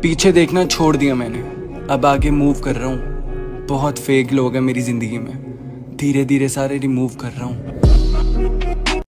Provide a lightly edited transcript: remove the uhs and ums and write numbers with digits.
पीछे देखना छोड़ दिया मैंने, अब आगे मूव कर रहा हूँ। बहुत फेक लोग हैं मेरी ज़िंदगी में, धीरे धीरे सारे रिमूव कर रहा हूँ।